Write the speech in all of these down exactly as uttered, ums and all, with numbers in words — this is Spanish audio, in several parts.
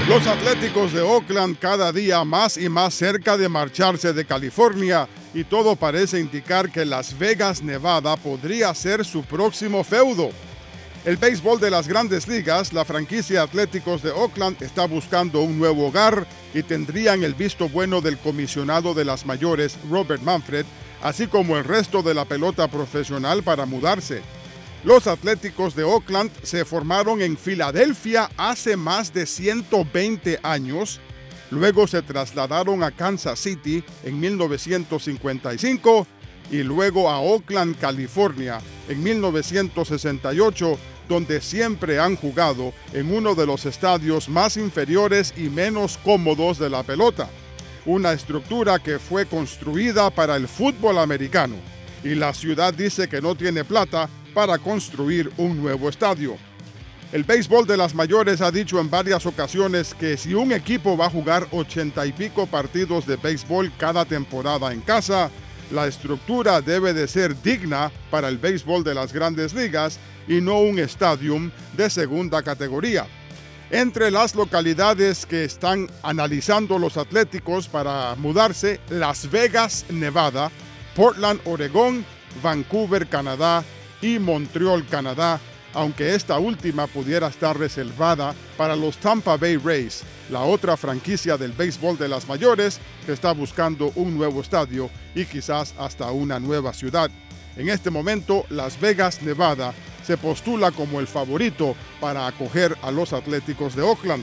Los Atléticos de Oakland cada día más y más cerca de marcharse de California y todo parece indicar que Las Vegas, Nevada podría ser su próximo feudo. El béisbol de las Grandes Ligas, la franquicia Atléticos de Oakland está buscando un nuevo hogar y tendrían el visto bueno del comisionado de las mayores, Robert Manfred, así como el resto de la pelota profesional para mudarse. Los Atléticos de Oakland se formaron en Filadelfia hace más de ciento veinte años, luego se trasladaron a Kansas City en mil novecientos cincuenta y cinco y luego a Oakland, California en mil novecientos sesenta y ocho, donde siempre han jugado en uno de los estadios más inferiores y menos cómodos de la pelota, una estructura que fue construida para el fútbol americano, y la ciudad dice que no tiene plata para construir un nuevo estadio. El béisbol de las mayores ha dicho en varias ocasiones que si un equipo va a jugar ochenta y pico partidos de béisbol cada temporada en casa, la estructura debe de ser digna para el béisbol de las Grandes Ligas y no un estadio de segunda categoría. Entre las localidades que están analizando los Atléticos para mudarse, Las Vegas, Nevada, Portland, Oregón, Vancouver, Canadá y Montreal, Canadá, aunque esta última pudiera estar reservada para los Tampa Bay Rays, la otra franquicia del béisbol de las mayores que está buscando un nuevo estadio y quizás hasta una nueva ciudad. En este momento, Las Vegas, Nevada, se postula como el favorito para acoger a los Atléticos de Oakland.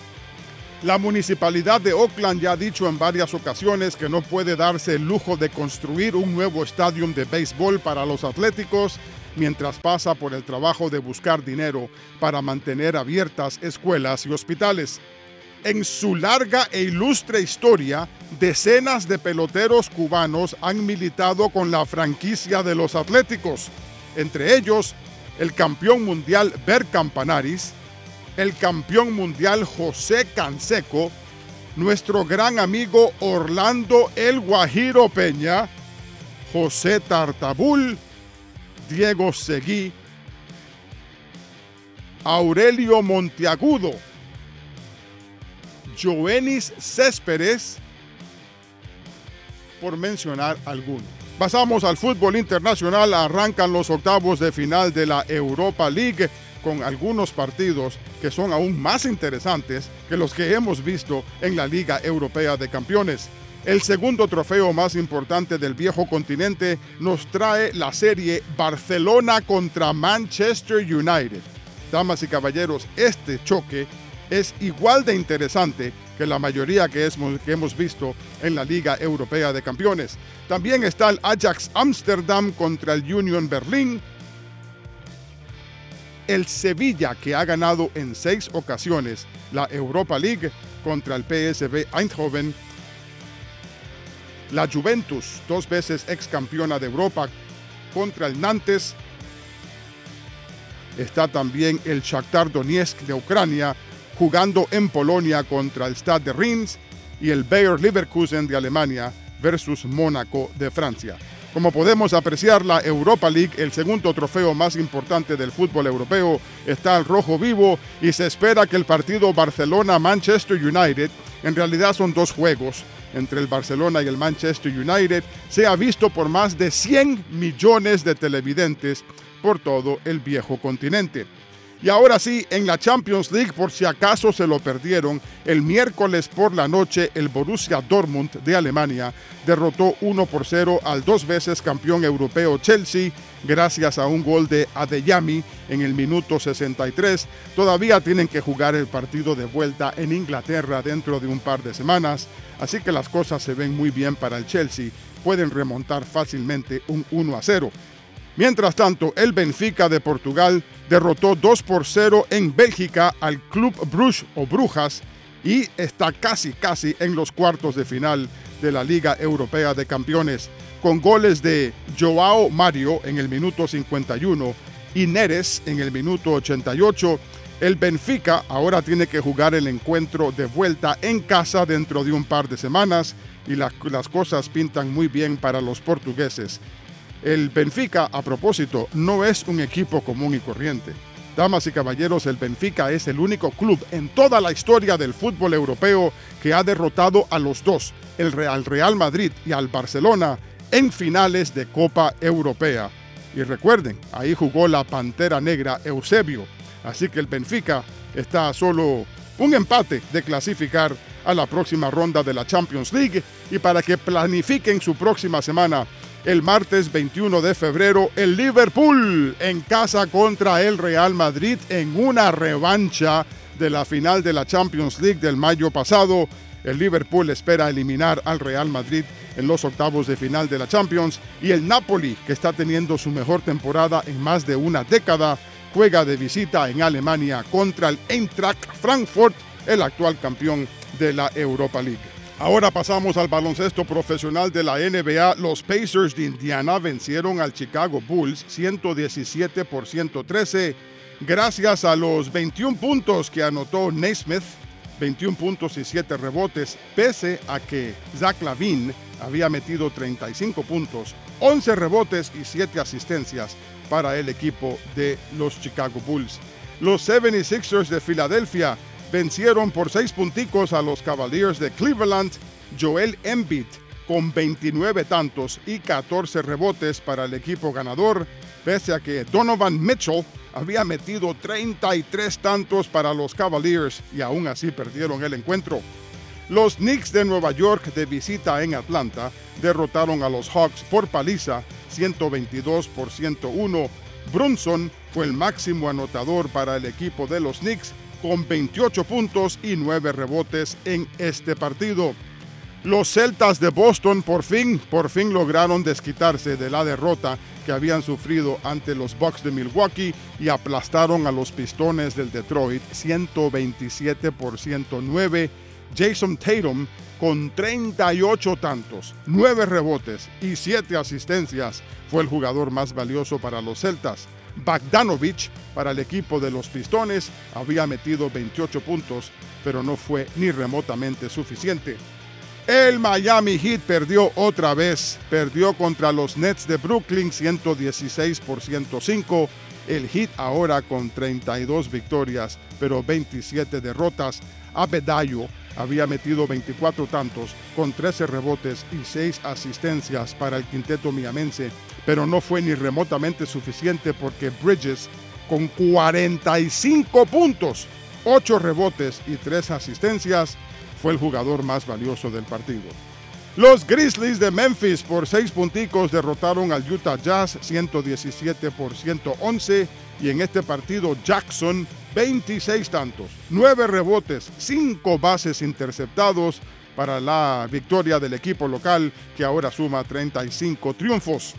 La municipalidad de Oakland ya ha dicho en varias ocasiones que no puede darse el lujo de construir un nuevo estadio de béisbol para los Atléticos mientras pasa por el trabajo de buscar dinero para mantener abiertas escuelas y hospitales. En su larga e ilustre historia, decenas de peloteros cubanos han militado con la franquicia de los Atléticos, entre ellos el campeón mundial Ber Campanaris, el campeón mundial José Canseco, nuestro gran amigo Orlando El Guajiro Peña, José Tartabul, Diego Seguí, Aurelio Monteagudo, Joenis Céspedes, por mencionar algunos. Pasamos al fútbol internacional. Arrancan los octavos de final de la Europa League con algunos partidos que son aún más interesantes que los que hemos visto en la Liga Europea de Campeones. El segundo trofeo más importante del viejo continente nos trae la serie Barcelona contra Manchester United. Damas y caballeros, este choque es igual de interesante que la mayoría que, es, que hemos visto en la Liga Europea de Campeones. También está el Ajax Ámsterdam contra el Union Berlín, el Sevilla, que ha ganado en seis ocasiones la Europa League, contra el P S V Eindhoven, la Juventus, dos veces ex campeona de Europa, contra el Nantes. Está también el Shakhtar Donetsk de Ucrania, jugando en Polonia contra el Stade de Reims, y el Bayer Leverkusen de Alemania versus Mónaco de Francia. Como podemos apreciar, la Europa League, el segundo trofeo más importante del fútbol europeo, está al rojo vivo y se espera que el partido Barcelona-Manchester United, en realidad son dos juegos entre el Barcelona y el Manchester United, sea visto por más de cien millones de televidentes por todo el viejo continente. Y ahora sí, en la Champions League, por si acaso se lo perdieron, el miércoles por la noche el Borussia Dortmund de Alemania derrotó uno por cero al dos veces campeón europeo Chelsea gracias a un gol de Adeyemi en el minuto sesenta y tres. Todavía tienen que jugar el partido de vuelta en Inglaterra dentro de un par de semanas, así que las cosas se ven muy bien para el Chelsea. Pueden remontar fácilmente un uno a cero. Mientras tanto, el Benfica de Portugal derrotó dos por cero en Bélgica al Club Bruges o Brujas y está casi casi en los cuartos de final de la Liga Europea de Campeones, con goles de Joao Mario en el minuto cincuenta y uno y Neres en el minuto ochenta y ocho. El Benfica ahora tiene que jugar el encuentro de vuelta en casa dentro de un par de semanas y la, las cosas pintan muy bien para los portugueses. El Benfica, a propósito, no es un equipo común y corriente. Damas y caballeros, el Benfica es el único club en toda la historia del fútbol europeo que ha derrotado a los dos, el Real, Real Madrid y al Barcelona, en finales de Copa Europea. Y recuerden, ahí jugó la Pantera Negra Eusebio, así que el Benfica está a solo un empate de clasificar a la próxima ronda de la Champions League. Y para que planifiquen su próxima semana, el martes veintiuno de febrero, el Liverpool en casa contra el Real Madrid en una revancha de la final de la Champions League del mayo pasado. El Liverpool espera eliminar al Real Madrid en los octavos de final de la Champions, y el Napoli, que está teniendo su mejor temporada en más de una década, juega de visita en Alemania contra el Eintracht Frankfurt, el actual campeón de la Europa League. Ahora pasamos al baloncesto profesional de la N B A. Los Pacers de Indiana vencieron al Chicago Bulls ciento diecisiete por ciento trece gracias a los veintiún puntos que anotó Naismith, veintiún puntos y siete rebotes, pese a que Zach LaVine había metido treinta y cinco puntos, once rebotes y siete asistencias para el equipo de los Chicago Bulls. Los setenta y seis ers de Filadelfia vencieron por seis punticos a los Cavaliers de Cleveland. Joel Embiid con veintinueve tantos y catorce rebotes para el equipo ganador, pese a que Donovan Mitchell había metido treinta y tres tantos para los Cavaliers y aún así perdieron el encuentro. Los Knicks de Nueva York, de visita en Atlanta, derrotaron a los Hawks por paliza ciento veintidós por ciento uno. Brunson fue el máximo anotador para el equipo de los Knicks, con veintiocho puntos y nueve rebotes en este partido. Los Celtas de Boston por fin, por fin lograron desquitarse de la derrota que habían sufrido ante los Bucks de Milwaukee y aplastaron a los Pistones del Detroit ciento veintisiete por ciento nueve. Jason Tatum con treinta y ocho tantos, nueve rebotes y siete asistencias fue el jugador más valioso para los Celtas. Bogdanovic, para el equipo de los Pistones, había metido veintiocho puntos, pero no fue ni remotamente suficiente. El Miami Heat perdió otra vez, perdió contra los Nets de Brooklyn ciento dieciséis por ciento cinco. El Heat ahora con treinta y dos victorias, pero veintisiete derrotas. Adebayo había metido veinticuatro tantos, con trece rebotes y seis asistencias para el quinteto miamense, pero no fue ni remotamente suficiente porque Bridges, con cuarenta y cinco puntos, ocho rebotes y tres asistencias, fue el jugador más valioso del partido. Los Grizzlies de Memphis por seis punticos derrotaron al Utah Jazz ciento diecisiete por ciento once, y en este partido Jackson veintiséis tantos, nueve rebotes, cinco bases interceptados para la victoria del equipo local, que ahora suma treinta y cinco triunfos.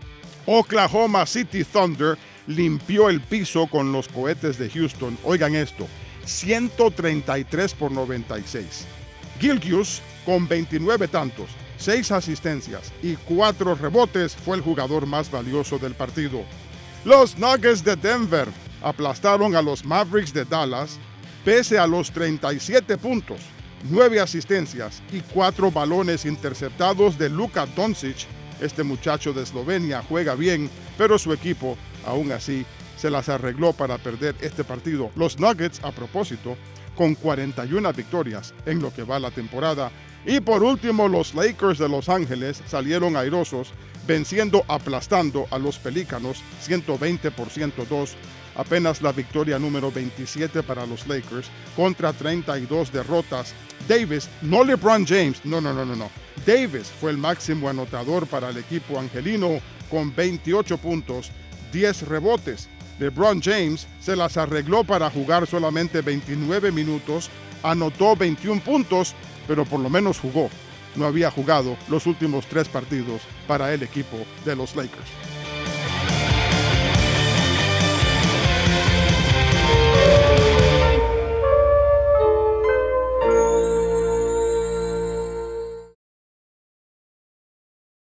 Oklahoma City Thunder limpió el piso con los Cohetes de Houston. Oigan esto, ciento treinta y tres por noventa y seis. Gilgeous, con veintinueve tantos, seis asistencias y cuatro rebotes, fue el jugador más valioso del partido. Los Nuggets de Denver aplastaron a los Mavericks de Dallas, pese a los treinta y siete puntos, nueve asistencias y cuatro balones interceptados de Luka Doncic. Este muchacho de Eslovenia juega bien, pero su equipo, aún así, se las arregló para perder este partido. Los Nuggets, a propósito, con cuarenta y una victorias en lo que va la temporada. Y por último, los Lakers de Los Ángeles salieron airosos, venciendo, aplastando a los Pelícanos ciento veinte por ciento dos. Apenas la victoria número veintisiete para los Lakers contra treinta y dos derrotas. Davis, no LeBron James, no, no, no, no, no. Davis fue el máximo anotador para el equipo angelino con veintiocho puntos, diez rebotes. LeBron James se las arregló para jugar solamente veintinueve minutos, anotó veintiún puntos, pero por lo menos jugó. No había jugado los últimos tres partidos para el equipo de los Lakers.